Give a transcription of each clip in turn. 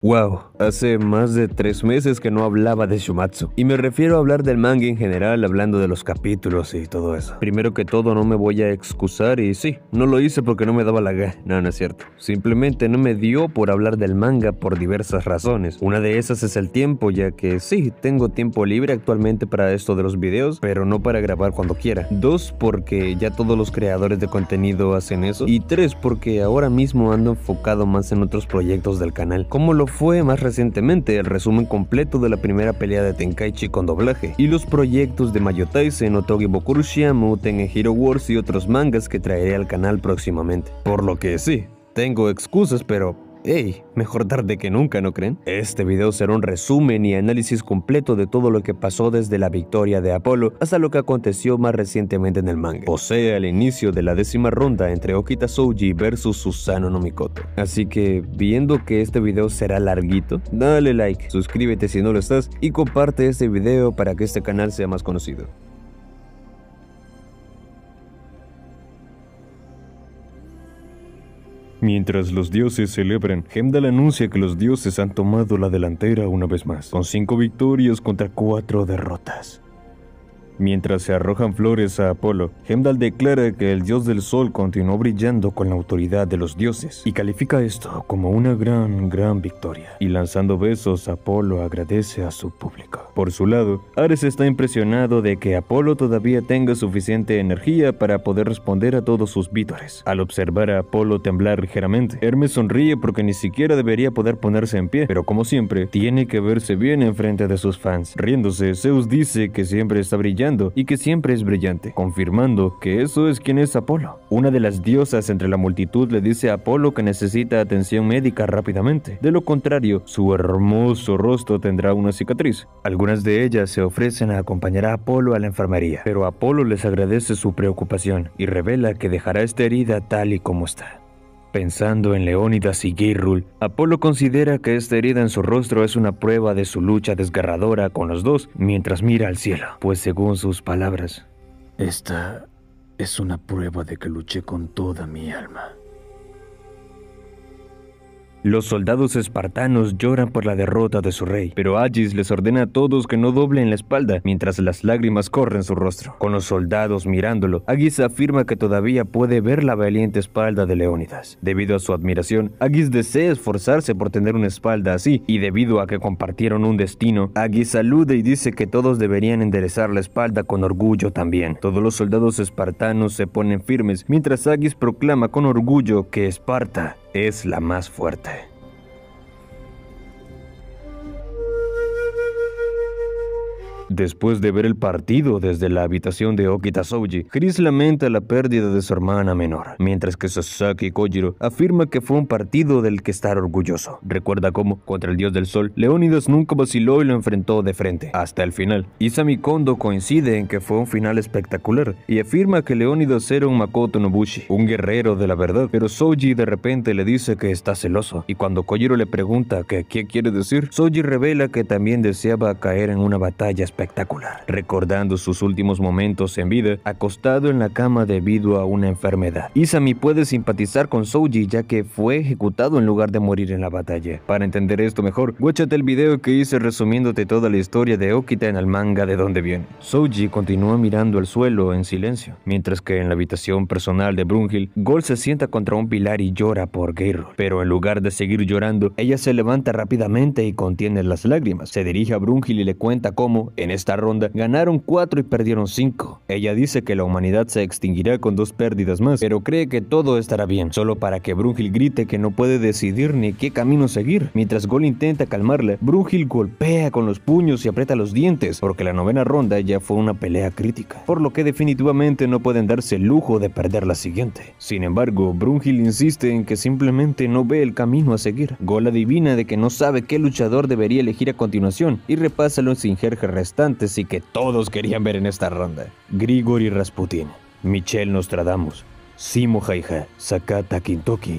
Wow, hace más de 3 meses que no hablaba de Shumatsu. Y me refiero a hablar del manga en general, hablando de los capítulos y todo eso. Primero que todo, no me voy a excusar y sí, no lo hice porque no me daba la gana. No, no es cierto. Simplemente no me dio por hablar del manga por diversas razones. Una de esas es el tiempo, ya que sí, tengo tiempo libre actualmente para esto de los videos, pero no para grabar cuando quiera. 2, porque ya todos los creadores de contenido hacen eso. Y 3, porque ahora mismo ando enfocado más en otros proyectos del canal, como lo fue más recientemente el resumen completo de la primera pelea de Tenkaichi con doblaje, y los proyectos de Mayo Taisen, Otogi Bokurushiamu, Tengen Hero Wars y otros mangas que traeré al canal próximamente. Por lo que sí, tengo excusas, pero hey, mejor tarde que nunca, ¿no creen? Este video será un resumen y análisis completo de todo lo que pasó desde la victoria de Apolo hasta lo que aconteció más recientemente en el manga, o sea, el inicio de la 10ª ronda entre Okita Souji versus Susanoo no Mikoto. Así que, viendo que este video será larguito, dale like, suscríbete si no lo estás y comparte este video para que este canal sea más conocido. Mientras los dioses celebran, Heimdall anuncia que los dioses han tomado la delantera una vez más, con 5 victorias contra 4 derrotas. Mientras se arrojan flores a Apolo, Heimdall declara que el dios del sol continuó brillando con la autoridad de los dioses y califica esto como una gran victoria. Y lanzando besos, Apolo agradece a su público. Por su lado, Ares está impresionado de que Apolo todavía tenga suficiente energía para poder responder a todos sus vítores. Al observar a Apolo temblar ligeramente, Hermes sonríe porque ni siquiera debería poder ponerse en pie, pero como siempre, tiene que verse bien en frente de sus fans. Riéndose, Zeus dice que siempre está brillando y que siempre es brillante, confirmando que eso es quien es Apolo. Una de las diosas entre la multitud le dice a Apolo que necesita atención médica rápidamente, de lo contrario, su hermoso rostro tendrá una cicatriz. Algunas de ellas se ofrecen a acompañar a Apolo a la enfermería, pero Apolo les agradece su preocupación y revela que dejará esta herida tal y como está. Pensando en Leónidas y Geirrul, Apolo considera que esta herida en su rostro es una prueba de su lucha desgarradora con los dos mientras mira al cielo, pues según sus palabras, esta es una prueba de que luché con toda mi alma. Los soldados espartanos lloran por la derrota de su rey, pero Agis les ordena a todos que no doblen la espalda mientras las lágrimas corren su rostro. Con los soldados mirándolo, Agis afirma que todavía puede ver la valiente espalda de Leónidas. Debido a su admiración, Agis desea esforzarse por tener una espalda así, y debido a que compartieron un destino, Agis saluda y dice que todos deberían enderezar la espalda con orgullo también. Todos los soldados espartanos se ponen firmes, mientras Agis proclama con orgullo que Esparta es la más fuerte. Después de ver el partido desde la habitación de Okita Souji, Chris lamenta la pérdida de su hermana menor, mientras que Sasaki Kojiro afirma que fue un partido del que estar orgulloso. Recuerda cómo, contra el dios del sol, Leónidas nunca vaciló y lo enfrentó de frente, hasta el final. Isami Kondo coincide en que fue un final espectacular, y afirma que Leónidas era un Makoto Nobushi, un guerrero de la verdad, pero Souji de repente le dice que está celoso, y cuando Kojiro le pregunta que qué quiere decir, Souji revela que también deseaba caer en una batalla espectacular, recordando sus últimos momentos en vida, acostado en la cama debido a una enfermedad. Isami puede simpatizar con Souji ya que fue ejecutado en lugar de morir en la batalla. Para entender esto mejor, guáchate el video que hice resumiéndote toda la historia de Okita en el manga de donde viene. Souji continúa mirando al suelo en silencio, mientras que en la habitación personal de Brunhild, Gol se sienta contra un pilar y llora por Geirrul. Pero en lugar de seguir llorando, ella se levanta rápidamente y contiene las lágrimas. Se dirige a Brunhild y le cuenta cómo, en esta ronda, ganaron 4 y perdieron 5. Ella dice que la humanidad se extinguirá con 2 pérdidas más, pero cree que todo estará bien, solo para que Brunhild grite que no puede decidir ni qué camino seguir. Mientras Gol intenta calmarla, Brunhild golpea con los puños y aprieta los dientes, porque la 9ª ronda ya fue una pelea crítica, por lo que definitivamente no pueden darse el lujo de perder la siguiente. Sin embargo, Brunhild insiste en que simplemente no ve el camino a seguir. Gol adivina de que no sabe qué luchador debería elegir a continuación y repasa los injerjes restantes y que todos querían ver en esta ronda: Grigori Rasputin, Michel Nostradamus, Simo Haija, Sakata Kintoki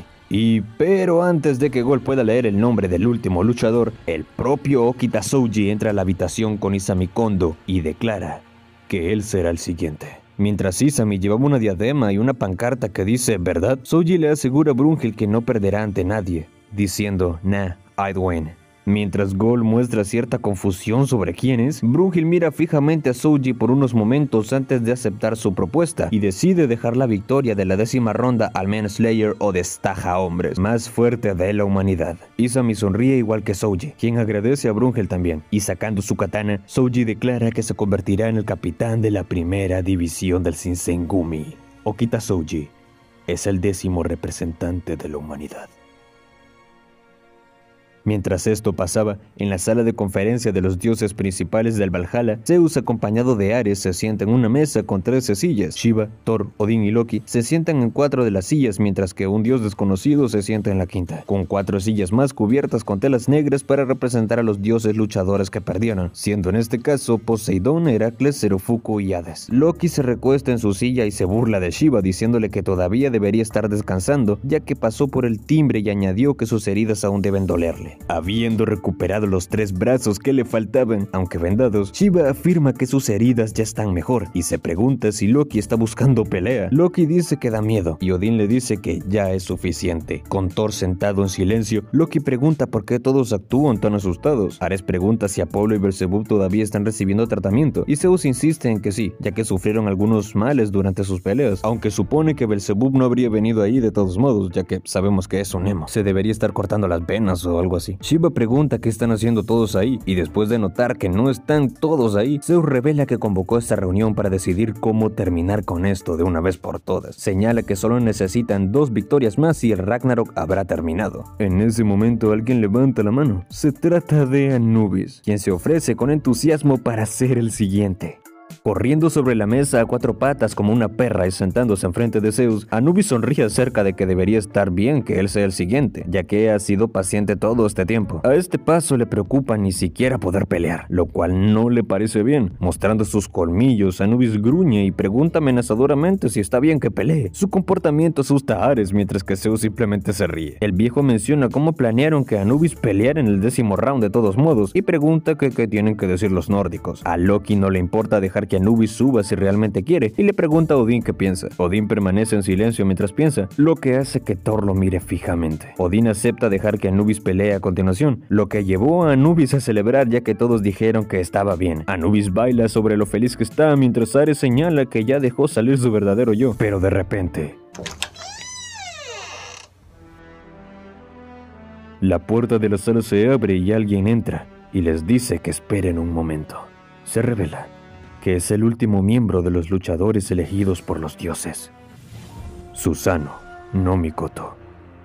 pero antes de que Gol pueda leer el nombre del último luchador, el propio Okita Souji entra a la habitación con Isami Kondo y declara que él será el siguiente. Mientras Isami llevaba una diadema y una pancarta que dice «verdad», Souji le asegura a Brunhild que no perderá ante nadie, diciendo «nah, Aedwen. Mientras Gol muestra cierta confusión sobre quién es, Brunhild mira fijamente a Souji por unos momentos antes de aceptar su propuesta y decide dejar la victoria de la 10ª ronda al Manslayer o Destaja Hombres más fuerte de la humanidad. Izumi sonríe igual que Souji, quien agradece a Brunhild también, y sacando su katana, Souji declara que se convertirá en el capitán de la primera división del Shinsengumi. Okita Souji es el 10º representante de la humanidad. Mientras esto pasaba, en la sala de conferencia de los dioses principales del Valhalla, Zeus acompañado de Ares se sienta en una mesa con 13 sillas. Shiva, Thor, Odín y Loki se sientan en 4 de las sillas, mientras que un dios desconocido se sienta en la 5ª, con 4 sillas más cubiertas con telas negras para representar a los dioses luchadores que perdieron, siendo en este caso Poseidón, Heracles, Zerufuku y Hades. Loki se recuesta en su silla y se burla de Shiva, diciéndole que todavía debería estar descansando, ya que pasó por el timbre, y añadió que sus heridas aún deben dolerle. Habiendo recuperado los 3 brazos que le faltaban, aunque vendados, Shiva afirma que sus heridas ya están mejor y se pregunta si Loki está buscando pelea. Loki dice que da miedo y Odín le dice que ya es suficiente. Con Thor sentado en silencio, Loki pregunta por qué todos actúan tan asustados. Ares pregunta si Apolo y Belzebub todavía están recibiendo tratamiento y Zeus insiste en que sí, ya que sufrieron algunos males durante sus peleas, aunque supone que Belzebub no habría venido ahí de todos modos, ya que sabemos que es un emo. Se debería estar cortando las venas o algo así. Shiva pregunta qué están haciendo todos ahí, y después de notar que no están todos ahí, Zeus revela que convocó esta reunión para decidir cómo terminar con esto de una vez por todas. Señala que solo necesitan 2 victorias más y el Ragnarok habrá terminado. En ese momento alguien levanta la mano. Se trata de Anubis, quien se ofrece con entusiasmo para ser el siguiente. Corriendo sobre la mesa a 4 patas como una perra y sentándose enfrente de Zeus, Anubis sonríe acerca de que debería estar bien que él sea el siguiente, ya que ha sido paciente todo este tiempo. A este paso le preocupa ni siquiera poder pelear, lo cual no le parece bien. Mostrando sus colmillos, Anubis gruñe y pregunta amenazadoramente si está bien que pelee. Su comportamiento asusta a Ares, mientras que Zeus simplemente se ríe. El viejo menciona cómo planearon que Anubis peleara en el 10º round de todos modos y pregunta qué tienen que decir los nórdicos. A Loki no le importa dejar que Anubis suba si realmente quiere y le pregunta a Odín qué piensa. Odín permanece en silencio mientras piensa, lo que hace que Thor lo mire fijamente. Odín acepta dejar que Anubis pelee a continuación, lo que llevó a Anubis a celebrar, ya que todos dijeron que estaba bien. Anubis baila sobre lo feliz que está, mientras Ares señala que ya dejó salir su verdadero yo. Pero de repente, la puerta de la sala se abre y alguien entra y les dice que esperen un momento. Se revela que es el último miembro de los luchadores elegidos por los dioses, Susanoo no Mikoto.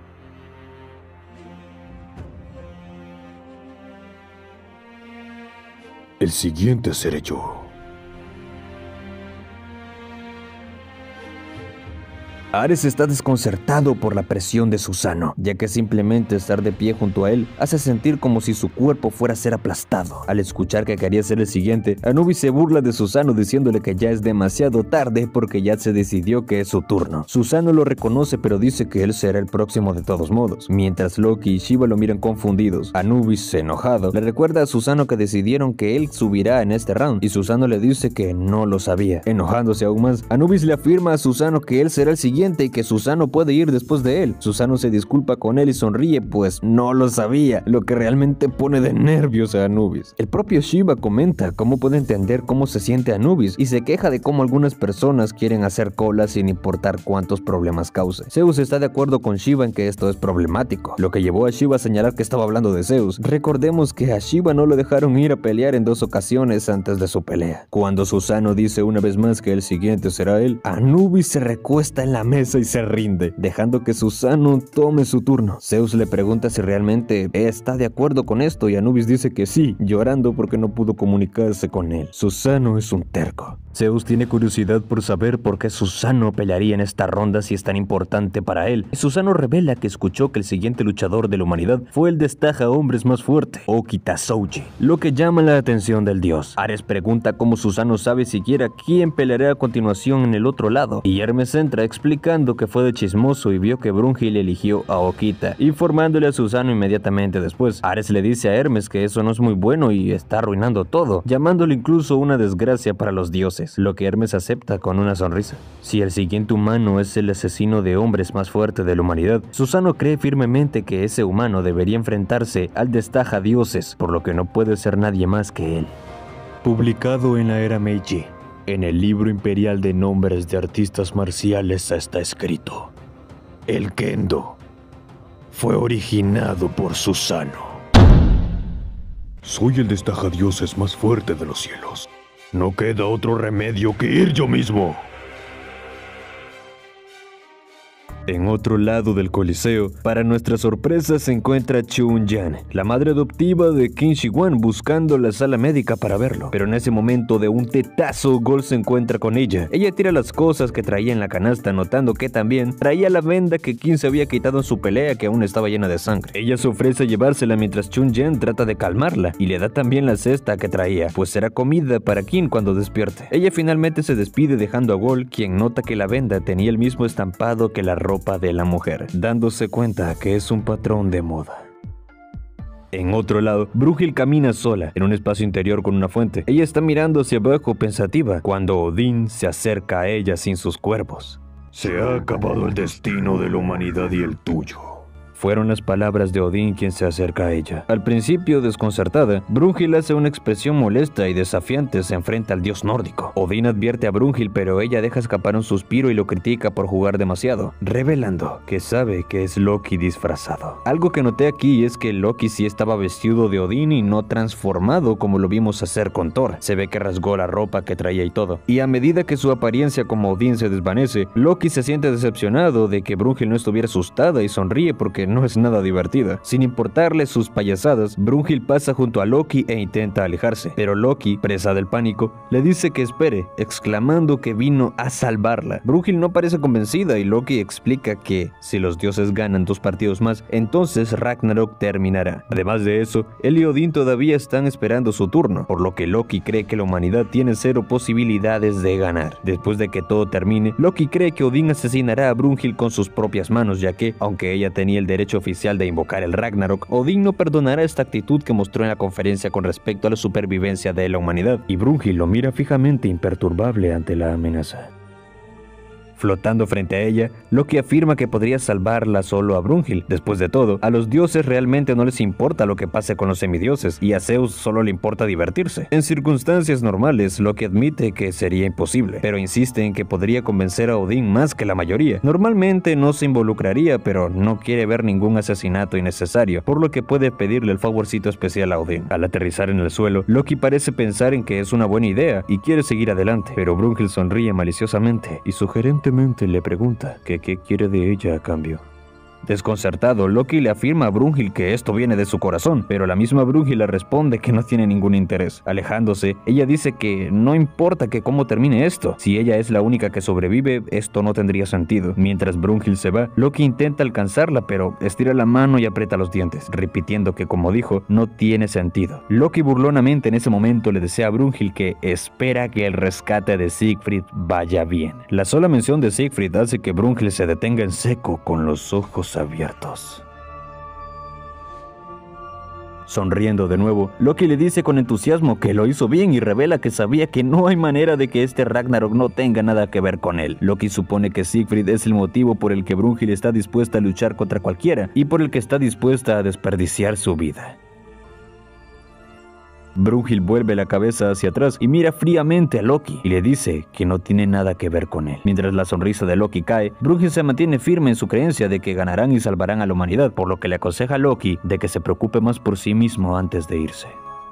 El siguiente seré yo. Ares está desconcertado por la presión de Susanoo, ya que simplemente estar de pie junto a él hace sentir como si su cuerpo fuera a ser aplastado. Al escuchar que quería ser el siguiente, Anubis se burla de Susanoo diciéndole que ya es demasiado tarde porque ya se decidió que es su turno. Susanoo lo reconoce, pero dice que él será el próximo de todos modos. Mientras Loki y Shiva lo miran confundidos, Anubis, enojado, le recuerda a Susanoo que decidieron que él subirá en este round, y Susanoo le dice que no lo sabía. Enojándose aún más, Anubis le afirma a Susanoo que él será el siguiente y que Susanoo puede ir después de él. Susanoo se disculpa con él y sonríe, pues no lo sabía, lo que realmente pone de nervios a Anubis. El propio Shiva comenta cómo puede entender cómo se siente Anubis y se queja de cómo algunas personas quieren hacer cola sin importar cuántos problemas cause. Zeus está de acuerdo con Shiva en que esto es problemático, lo que llevó a Shiva a señalar que estaba hablando de Zeus. Recordemos que a Shiva no lo dejaron ir a pelear en 2 ocasiones antes de su pelea. Cuando Susanoo dice una vez más que el siguiente será él, Anubis se recuesta en la mesa y se rinde, dejando que Susanoo tome su turno. Zeus le pregunta si realmente está de acuerdo con esto y Anubis dice que sí, llorando porque no pudo comunicarse con él. Susanoo es un terco. Zeus tiene curiosidad por saber por qué Susanoo pelearía en esta ronda si es tan importante para él. Susanoo revela que escuchó que el siguiente luchador de la humanidad fue el Destaja Hombres más fuerte, Okita Souji, lo que llama la atención del dios. Ares pregunta cómo Susanoo sabe siquiera quién peleará a continuación en el otro lado, y Hermes entra explicando que fue de chismoso y vio que Brunhild eligió a Okita, informándole a Susanoo inmediatamente después. Ares le dice a Hermes que eso no es muy bueno y está arruinando todo, llamándolo incluso una desgracia para los dioses. dioses, lo que Hermes acepta con una sonrisa. Si el siguiente humano es el asesino de hombres más fuerte de la humanidad, Susano cree firmemente que ese humano debería enfrentarse al destaja dioses, por lo que no puede ser nadie más que él. Publicado en la era Meiji, en el libro imperial de nombres de artistas marciales está escrito: el Kendo fue originado por Susano. Soy el destajadioses más fuerte de los cielos. No queda otro remedio que ir yo mismo. En otro lado del coliseo, para nuestra sorpresa se encuentra Chun-Yan, la madre adoptiva de Qin Shi Huang, buscando la sala médica para verlo. Pero en ese momento de un tetazo, Gol se encuentra con ella. Ella tira las cosas que traía en la canasta, notando que también traía la venda que Qin se había quitado en su pelea, que aún estaba llena de sangre. Ella se ofrece a llevársela mientras Chun-Yan trata de calmarla y le da también la cesta que traía, pues será comida para Qin cuando despierte. Ella finalmente se despide dejando a Gol, quien nota que la venda tenía el mismo estampado que la ropa de la mujer, dándose cuenta que es un patrón de moda. En otro lado, Brújil camina sola en un espacio interior con una fuente. Ella está mirando hacia abajo pensativa cuando Odín se acerca a ella sin sus cuervos. Se ha acabado el destino de la humanidad y el tuyo. Fueron las palabras de Odín quien se acerca a ella. Al principio, desconcertada, Brújil hace una expresión molesta y desafiante, se enfrenta al dios nórdico. Odín advierte a Brújil, pero ella deja escapar un suspiro y lo critica por jugar demasiado, revelando que sabe que es Loki disfrazado. Algo que noté aquí es que Loki sí estaba vestido de Odín y no transformado como lo vimos hacer con Thor. Se ve que rasgó la ropa que traía y todo. Y a medida que su apariencia como Odín se desvanece, Loki se siente decepcionado de que Brújil no estuviera asustada y sonríe porque no es nada divertida. Sin importarle sus payasadas, Brújil pasa junto a Loki e intenta alejarse, pero Loki, presa del pánico, le dice que espere, exclamando que vino a salvarla. Brújil no parece convencida y Loki explica que si los dioses ganan 2 partidos más, entonces Ragnarok terminará. Además de eso, él y Odín todavía están esperando su turno, por lo que Loki cree que la humanidad tiene 0 posibilidades de ganar. Después de que todo termine, Loki cree que Odín asesinará a Brújil con sus propias manos, ya que, aunque ella tenía el derecho oficial de invocar el Ragnarok, Odín no perdonará esta actitud que mostró en la conferencia con respecto a la supervivencia de la humanidad, y Brújil lo mira fijamente imperturbable ante la amenaza. Flotando frente a ella, Loki afirma que podría salvarla solo a Brújil. Después de todo, a los dioses realmente no les importa lo que pase con los semidioses, y a Zeus solo le importa divertirse. En circunstancias normales, Loki admite que sería imposible, pero insiste en que podría convencer a Odín más que la mayoría. Normalmente no se involucraría, pero no quiere ver ningún asesinato innecesario, por lo que puede pedirle el favorcito especial a Odín. Al aterrizar en el suelo, Loki parece pensar en que es una buena idea y quiere seguir adelante, pero Brújil sonríe maliciosamente y sugerentemente le pregunta que qué quiere de ella a cambio. Desconcertado, Loki le afirma a Brújil que esto viene de su corazón, pero la misma Brújil le responde que no tiene ningún interés. Alejándose, ella dice que no importa que cómo termine esto, si ella es la única que sobrevive, esto no tendría sentido. Mientras Brújil se va, Loki intenta alcanzarla, pero estira la mano y aprieta los dientes, repitiendo que, como dijo, no tiene sentido. Loki burlonamente en ese momento le desea a Brújil que espera que el rescate de Siegfried vaya bien. La sola mención de Siegfried hace que Brújil se detenga en seco con los ojos abiertos. Sonriendo de nuevo, Loki le dice con entusiasmo que lo hizo bien y revela que sabía que no hay manera de que este Ragnarok no tenga nada que ver con él. Loki supone que Siegfried es el motivo por el que Brújil está dispuesta a luchar contra cualquiera y por el que está dispuesta a desperdiciar su vida. Brújil vuelve la cabeza hacia atrás y mira fríamente a Loki y le dice que no tiene nada que ver con él. Mientras la sonrisa de Loki cae, Brújil se mantiene firme en su creencia de que ganarán y salvarán a la humanidad, por lo que le aconseja a Loki de que se preocupe más por sí mismo antes de irse.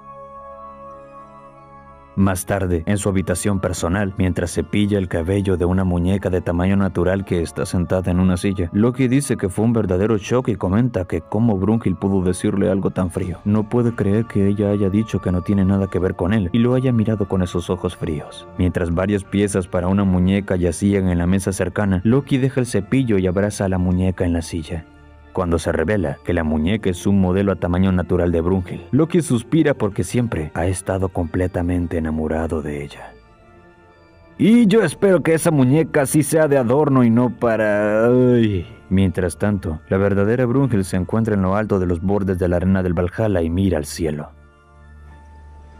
Más tarde, en su habitación personal, mientras cepilla el cabello de una muñeca de tamaño natural que está sentada en una silla, Loki dice que fue un verdadero shock y comenta que cómo Brújil pudo decirle algo tan frío. No puede creer que ella haya dicho que no tiene nada que ver con él y lo haya mirado con esos ojos fríos. Mientras varias piezas para una muñeca yacían en la mesa cercana, Loki deja el cepillo y abraza a la muñeca en la silla. Cuando se revela que la muñeca es un modelo a tamaño natural de Brújil, Loki suspira porque siempre ha estado completamente enamorado de ella. Y yo espero que esa muñeca sí sea de adorno y no para... Ay. Mientras tanto, la verdadera Brújil se encuentra en lo alto de los bordes de la arena del Valhalla y mira al cielo.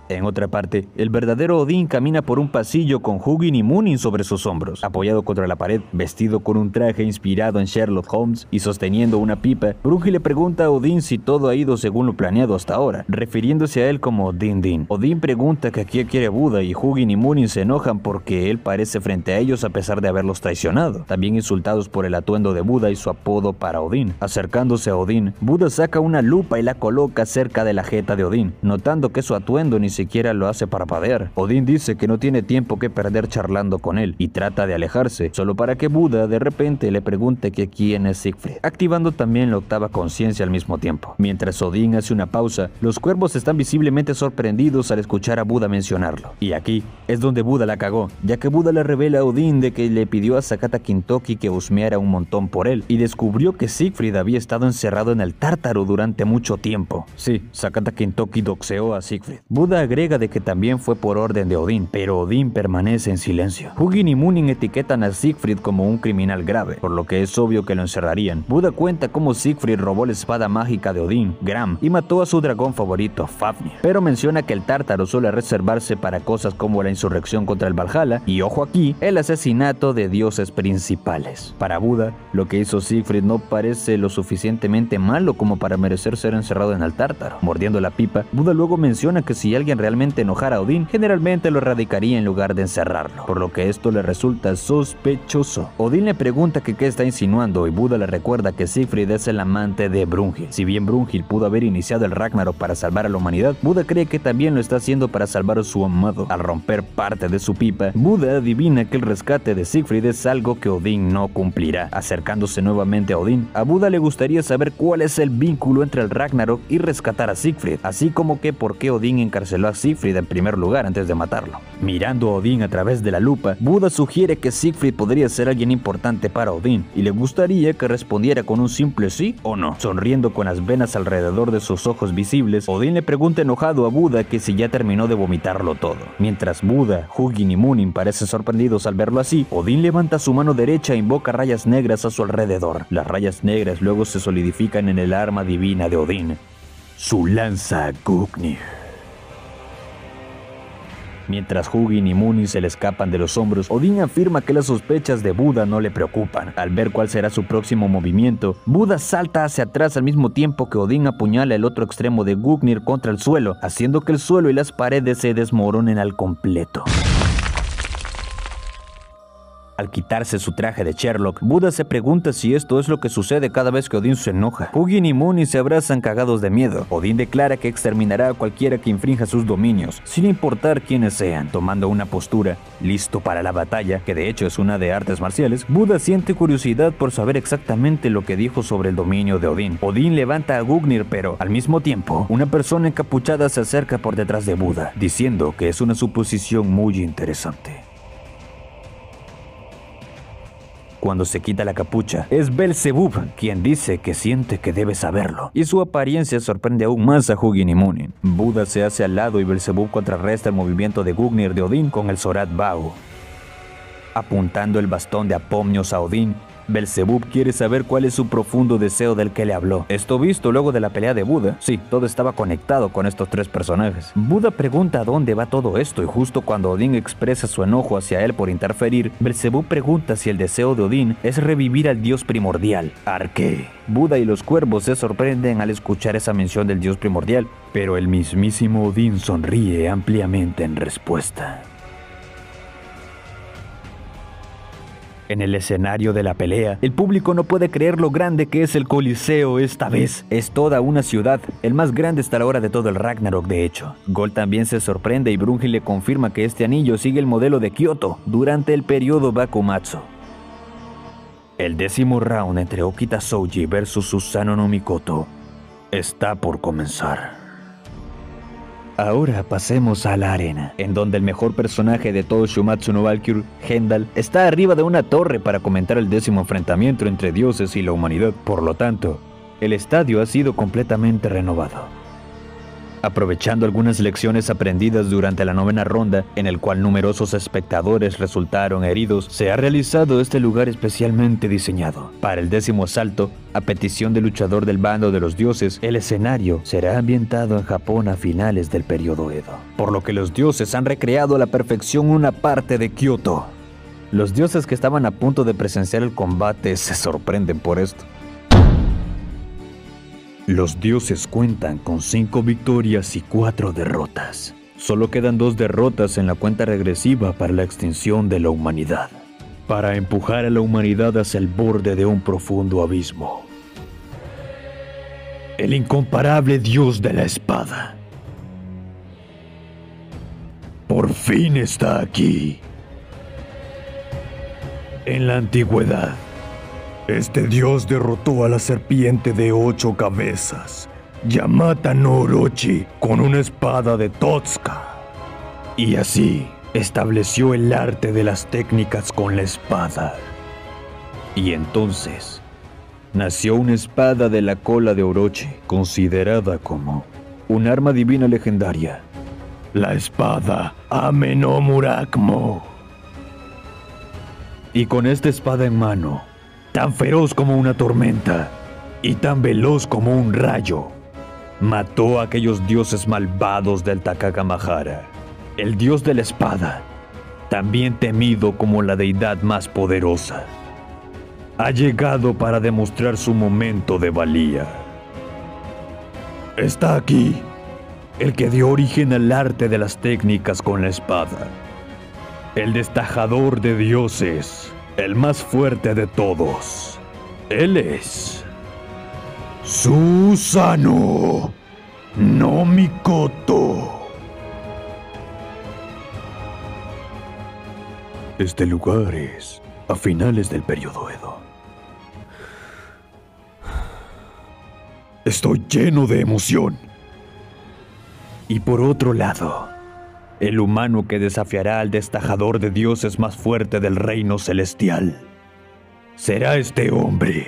En otra parte, el verdadero Odín camina por un pasillo con Hugin y Munin sobre sus hombros, apoyado contra la pared, vestido con un traje inspirado en Sherlock Holmes y sosteniendo una pipa. Brunhilde le pregunta a Odín si todo ha ido según lo planeado hasta ahora, refiriéndose a él como Din Din. Odín pregunta que a quién quiere Buda y Hugin y Munin se enojan porque él parece frente a ellos a pesar de haberlos traicionado, también insultados por el atuendo de Buda y su apodo para Odín. Acercándose a Odín, Buda saca una lupa y la coloca cerca de la jeta de Odín, notando que su atuendo ni siquiera lo hace parpadear. Odín dice que no tiene tiempo que perder charlando con él y trata de alejarse, solo para que Buda de repente le pregunte que quién es Siegfried, activando también la octava conciencia al mismo tiempo. Mientras Odín hace una pausa, los cuervos están visiblemente sorprendidos al escuchar a Buda mencionarlo. Y aquí es donde Buda la cagó, ya que Buda le revela a Odín de que le pidió a Sakata Kintoki que husmeara un montón por él y descubrió que Siegfried había estado encerrado en el Tártaro durante mucho tiempo. Sí, Sakata Kintoki doxeó a Siegfried. Buda agrega de que también fue por orden de Odín, pero Odín permanece en silencio. Hugin y Munin etiquetan a Siegfried como un criminal grave, por lo que es obvio que lo encerrarían. Buda cuenta cómo Siegfried robó la espada mágica de Odín, Gram, y mató a su dragón favorito, Fafnir, pero menciona que el Tártaro suele reservarse para cosas como la insurrección contra el Valhalla y, ojo aquí, el asesinato de dioses principales. Para Buda, lo que hizo Siegfried no parece lo suficientemente malo como para merecer ser encerrado en el Tártaro. Mordiendo la pipa, Buda luego menciona que si alguien realmente enojara a Odín, generalmente lo erradicaría en lugar de encerrarlo, por lo que esto le resulta sospechoso. Odín le pregunta que qué está insinuando y Buda le recuerda que Siegfried es el amante de Brunhilde. Si bien Brunhilde pudo haber iniciado el Ragnarok para salvar a la humanidad, Buda cree que también lo está haciendo para salvar a su amado. Al romper parte de su pipa, Buda adivina que el rescate de Siegfried es algo que Odín no cumplirá. Acercándose nuevamente a Odín, a Buda le gustaría saber cuál es el vínculo entre el Ragnarok y rescatar a Siegfried, así como que por qué Odín encarceló a Siegfried en primer lugar antes de matarlo. Mirando a Odín a través de la lupa, Buda sugiere que Siegfried podría ser alguien importante para Odín y le gustaría que respondiera con un simple sí o no. Sonriendo con las venas alrededor de sus ojos visibles, Odín le pregunta enojado a Buda que si ya terminó de vomitarlo todo. Mientras Buda, Hugin y Munin parecen sorprendidos al verlo así, Odín levanta su mano derecha e invoca rayas negras a su alrededor. Las rayas negras luego se solidifican en el arma divina de Odín, su lanza Gungnir. Mientras Hugin y Munin se le escapan de los hombros, Odín afirma que las sospechas de Buda no le preocupan. Al ver cuál será su próximo movimiento, Buda salta hacia atrás al mismo tiempo que Odín apuñala el otro extremo de Gungnir contra el suelo, haciendo que el suelo y las paredes se desmoronen al completo. Al quitarse su traje de Sherlock, Buda se pregunta si esto es lo que sucede cada vez que Odín se enoja. Hugin y Munin se abrazan cagados de miedo. Odín declara que exterminará a cualquiera que infrinja sus dominios, sin importar quiénes sean. Tomando una postura, listo para la batalla, que de hecho es una de artes marciales, Buda siente curiosidad por saber exactamente lo que dijo sobre el dominio de Odín. Odín levanta a Gungnir, pero al mismo tiempo, una persona encapuchada se acerca por detrás de Buda, diciendo que es una suposición muy interesante. Cuando se quita la capucha, es Belzebub quien dice que siente que debe saberlo, y su apariencia sorprende aún más a Hugin y Munin. Buda se hace al lado y Belzebub contrarresta el movimiento de Gungnir de Odín con el Sorat Bau. Apuntando el bastón de Apomnios a Odín, Belzebub quiere saber cuál es su profundo deseo del que le habló. Esto visto luego de la pelea de Buda. Sí, todo estaba conectado con estos tres personajes. Buda pregunta a dónde va todo esto y justo cuando Odín expresa su enojo hacia él por interferir, Belzebub pregunta si el deseo de Odín es revivir al dios primordial, Arque. Buda y los cuervos se sorprenden al escuchar esa mención del dios primordial, pero el mismísimo Odín sonríe ampliamente en respuesta. En el escenario de la pelea, el público no puede creer lo grande que es el Coliseo esta vez. Es toda una ciudad, el más grande hasta la hora de todo el Ragnarok de hecho. Gol también se sorprende y Brunhilde le confirma que este anillo sigue el modelo de Kyoto durante el periodo Bakumatsu. El 10º round entre Okita Souji versus Susanoo no Mikoto está por comenzar. Ahora pasemos a la arena, en donde el mejor personaje de todo Shumatsu no Valkyrie, Heimdall, está arriba de una torre para comentar el 10º enfrentamiento entre dioses y la humanidad. Por lo tanto, el estadio ha sido completamente renovado. Aprovechando algunas lecciones aprendidas durante la 9ª ronda, en el cual numerosos espectadores resultaron heridos, se ha realizado este lugar especialmente diseñado. Para el 10º asalto, a petición del luchador del bando de los dioses, el escenario será ambientado en Japón a finales del periodo Edo, por lo que los dioses han recreado a la perfección una parte de Kioto. Los dioses que estaban a punto de presenciar el combate se sorprenden por esto. Los dioses cuentan con 5 victorias y 4 derrotas. Solo quedan 2 derrotas en la cuenta regresiva para la extinción de la humanidad, para empujar a la humanidad hacia el borde de un profundo abismo. El incomparable dios de la espada por fin está aquí. En la antigüedad, este dios derrotó a la serpiente de 8 cabezas, Yamata no Orochi, con una espada de Totsuka. Y así estableció el arte de las técnicas con la espada. Y entonces nació una espada de la cola de Orochi, considerada como un arma divina legendaria, la espada Ame no Murakmo. Y con esta espada en mano, tan feroz como una tormenta y tan veloz como un rayo, mató a aquellos dioses malvados del Takagamahara, el dios de la espada, también temido como la deidad más poderosa. Ha llegado para demostrar su momento de valía. Está aquí, el que dio origen al arte de las técnicas con la espada, el destajador de dioses, el más fuerte de todos. Él es Susanoo no Mikoto. Este lugar es a finales del periodo Edo. Estoy lleno de emoción. Y por otro lado, el humano que desafiará al destajador de dioses más fuerte del reino celestial será este hombre.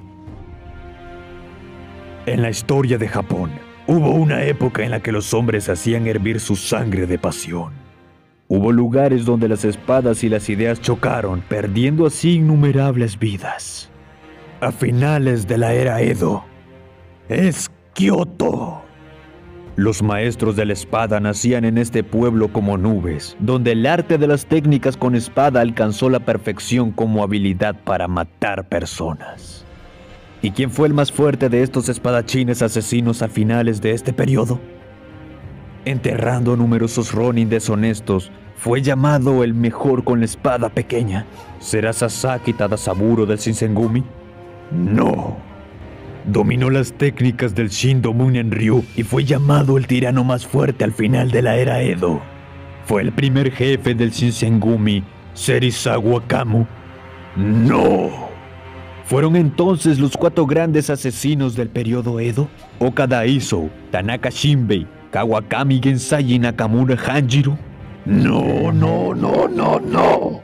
En la historia de Japón, hubo una época en la que los hombres hacían hervir su sangre de pasión. Hubo lugares donde las espadas y las ideas chocaron, perdiendo así innumerables vidas. A finales de la era Edo, es Kioto. Los maestros de la espada nacían en este pueblo como nubes, donde el arte de las técnicas con espada alcanzó la perfección como habilidad para matar personas. ¿Y quién fue el más fuerte de estos espadachines asesinos a finales de este periodo? Enterrando a numerosos ronin deshonestos, fue llamado el mejor con la espada pequeña. ¿Será Sasaki Tadasaburo del Shinsengumi? No. Dominó las técnicas del Shindo Munen-ryu y fue llamado el tirano más fuerte al final de la era Edo. ¿Fue el primer jefe del Shinsengumi, Serizawa Kamu? ¡No! ¿Fueron entonces los 4 grandes asesinos del periodo Edo? Okada Iso, Tanaka Shinbei, Kawakami Gensai y Nakamura Hanjiro. ¡No, no, no, no, no!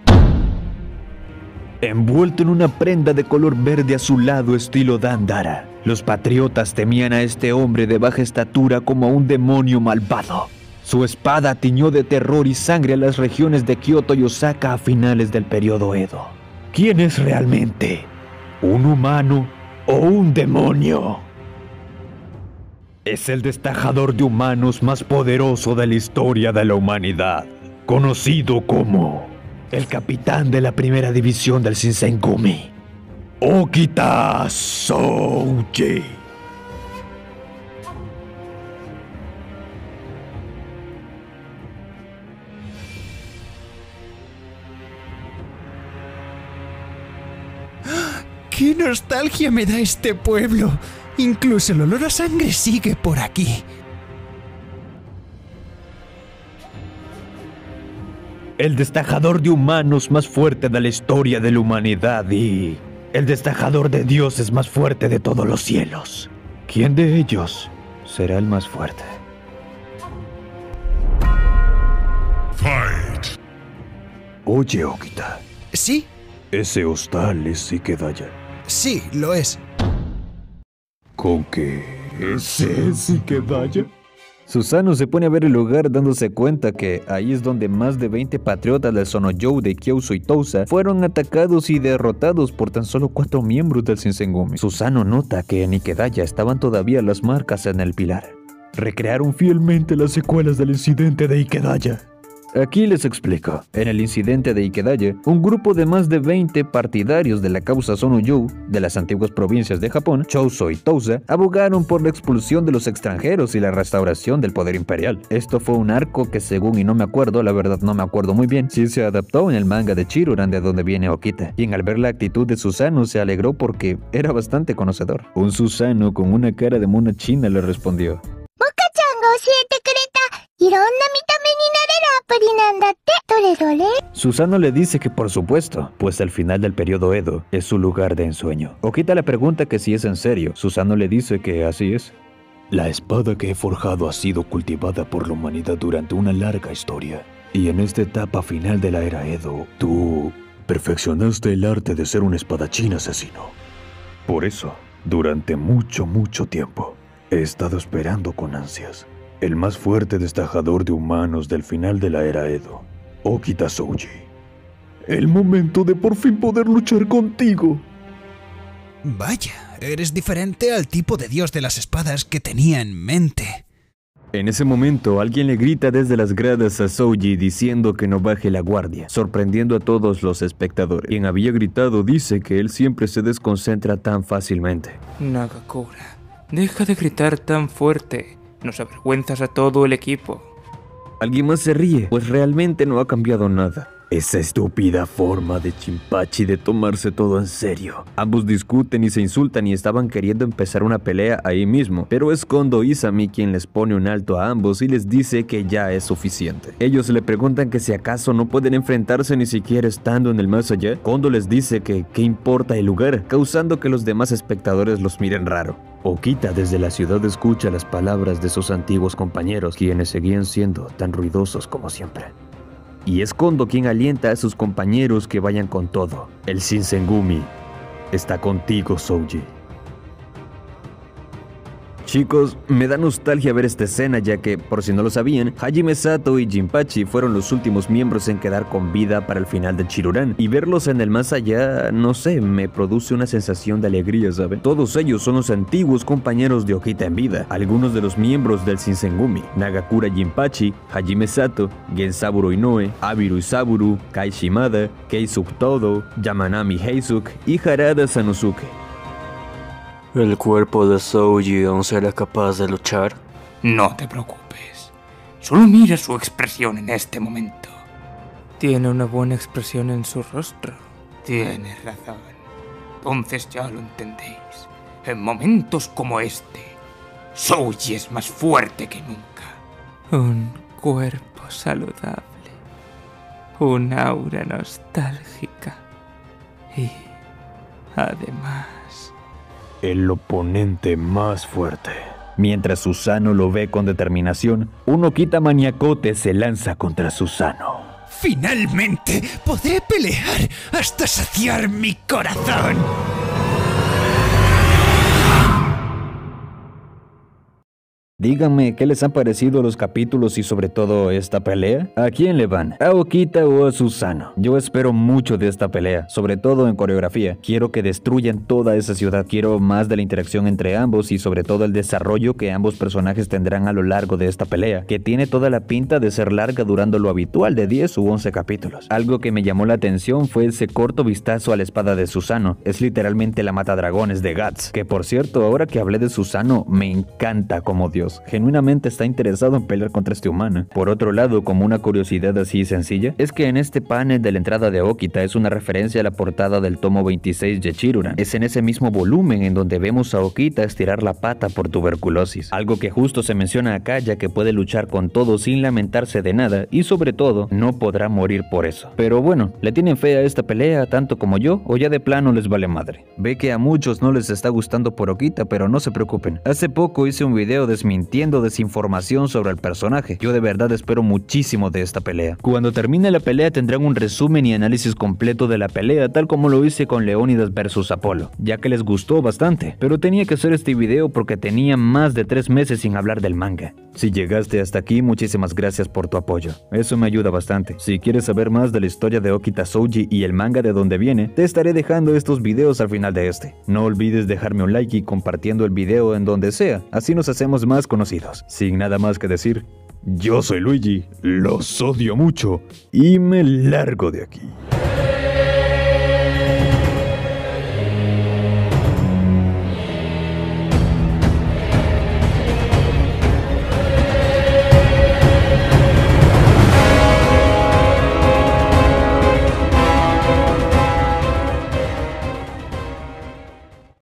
Envuelto en una prenda de color verde azulado estilo Dandara, los patriotas temían a este hombre de baja estatura como a un demonio malvado. Su espada tiñó de terror y sangre a las regiones de Kioto y Osaka a finales del periodo Edo. ¿Quién es realmente? ¿Un humano o un demonio? Es el destajador de humanos más poderoso de la historia de la humanidad, conocido como el capitán de la primera división del Shinsengumi, Okita Souji. ¡Qué nostalgia me da este pueblo! Incluso el olor a sangre sigue por aquí. El destajador de humanos más fuerte de la historia de la humanidad y el destajador de dioses más fuerte de todos los cielos. ¿Quién de ellos será el más fuerte? Fight. Oye, Okita. ¿Sí? ¿Ese hostal es Ikedaya? Sí, lo es. ¿Con qué ese es Ikedaya? Susanoo se pone a ver el lugar dándose cuenta que ahí es donde más de 20 patriotas del Sonojou de Kyousu y Tousa fueron atacados y derrotados por tan solo 4 miembros del Shinsengumi. Susanoo nota que en Ikedaya estaban todavía las marcas en el pilar. Recrearon fielmente las secuelas del incidente de Ikedaya. Aquí les explico. En el incidente de Ikedaya, un grupo de más de 20 partidarios de la causa Sonojou de las antiguas provincias de Japón, Chouso y Tousa, abogaron por la expulsión de los extranjeros y la restauración del poder imperial. Esto fue un arco que según y no me acuerdo, la verdad no me acuerdo muy bien, sí se adaptó en el manga de Chiruran de donde viene Okita, y al ver la actitud de Susanoo se alegró porque era bastante conocedor. Un Susanoo con una cara de mona china le respondió: Susanoo le dice que por supuesto, pues el final del periodo Edo es su lugar de ensueño. Okita le pregunta que si es en serio. Susanoo le dice que así es. La espada que he forjado ha sido cultivada por la humanidad durante una larga historia. Y en esta etapa final de la era Edo, tú perfeccionaste el arte de ser un espadachín asesino. Por eso, durante mucho tiempo, he estado esperando con ansias el más fuerte destajador de humanos del final de la era Edo, Okita Souji. El momento de por fin poder luchar contigo. Vaya, eres diferente al tipo de dios de las espadas que tenía en mente. En ese momento, alguien le grita desde las gradas a Souji diciendo que no baje la guardia, sorprendiendo a todos los espectadores. Quien había gritado dice que él siempre se desconcentra tan fácilmente. Nagakura, deja de gritar tan fuerte. Nos avergüenzas a todo el equipo. Alguien más se ríe, pues realmente no ha cambiado nada. Esa estúpida forma de Jinpachi de tomarse todo en serio. Ambos discuten y se insultan y estaban queriendo empezar una pelea ahí mismo, pero es Kondo Izami quien les pone un alto a ambos y les dice que ya es suficiente. Ellos le preguntan que si acaso no pueden enfrentarse ni siquiera estando en el más allá. Kondo les dice que qué importa el lugar, causando que los demás espectadores los miren raro. Okita desde la ciudad escucha las palabras de sus antiguos compañeros, quienes seguían siendo tan ruidosos como siempre. Y es Kondo quien alienta a sus compañeros que vayan con todo. El Shinsengumi está contigo, Souji. Chicos, me da nostalgia ver esta escena ya que, por si no lo sabían, Hajime Sato y Jinpachi fueron los últimos miembros en quedar con vida para el final de Chiruran, y verlos en el más allá, no sé, me produce una sensación de alegría, ¿saben? Todos ellos son los antiguos compañeros de Okita en vida, algunos de los miembros del Shinsengumi: Nagakura Jinpachi, Hajime Sato, Gensaburo Inoue, Abiru Isaburo, Kai Shimada, Keisuke Todo, Yamanami Heisuke y Harada Sanosuke. ¿El cuerpo de Souji aún será capaz de luchar? No te preocupes. Solo mira su expresión en este momento. Tiene una buena expresión en su rostro. Tienes razón. Entonces ya lo entendéis. En momentos como este, Souji es más fuerte que nunca. Un cuerpo saludable. Un aura nostálgica. Y además, el oponente más fuerte. Mientras Susanoo lo ve con determinación, un Okita maniacote se lanza contra Susanoo. ¡Finalmente podré pelear hasta saciar mi corazón! Díganme, ¿qué les han parecido los capítulos y sobre todo esta pelea? ¿A quién le van? ¿A Okita o a Susanoo? Yo espero mucho de esta pelea, sobre todo en coreografía. Quiero que destruyan toda esa ciudad. Quiero más de la interacción entre ambos y sobre todo el desarrollo que ambos personajes tendrán a lo largo de esta pelea, que tiene toda la pinta de ser larga durando lo habitual de 10 u 11 capítulos. Algo que me llamó la atención fue ese corto vistazo a la espada de Susanoo. Es literalmente la matadragones de Guts, que por cierto, ahora que hablé de Susanoo, me encanta como dios. Genuinamente está interesado en pelear contra este humano. Por otro lado, como una curiosidad así sencilla, es que en este panel de la entrada de Okita es una referencia a la portada del tomo 26 de Chiruran. Es en ese mismo volumen en donde vemos a Okita estirar la pata por tuberculosis, algo que justo se menciona acá ya que puede luchar con todo sin lamentarse de nada y sobre todo no podrá morir por eso. Pero bueno, ¿le tienen fe a esta pelea tanto como yo o ya de plano les vale madre? Ve que a muchos no les está gustando por Okita, pero no se preocupen. Hace poco hice un video desmintiendo desmintiendo desinformación sobre el personaje. Yo de verdad espero muchísimo de esta pelea. Cuando termine la pelea tendrán un resumen y análisis completo de la pelea, tal como lo hice con Leónidas vs Apolo, ya que les gustó bastante, pero tenía que hacer este video porque tenía más de 3 meses sin hablar del manga. Si llegaste hasta aquí, muchísimas gracias por tu apoyo, eso me ayuda bastante. Si quieres saber más de la historia de Okita Souji y el manga de donde viene, te estaré dejando estos videos al final de este. No olvides dejarme un like y compartiendo el video en donde sea, así nos hacemos más conocidos. Sin nada más que decir, yo soy Luigi, los odio mucho y me largo de aquí.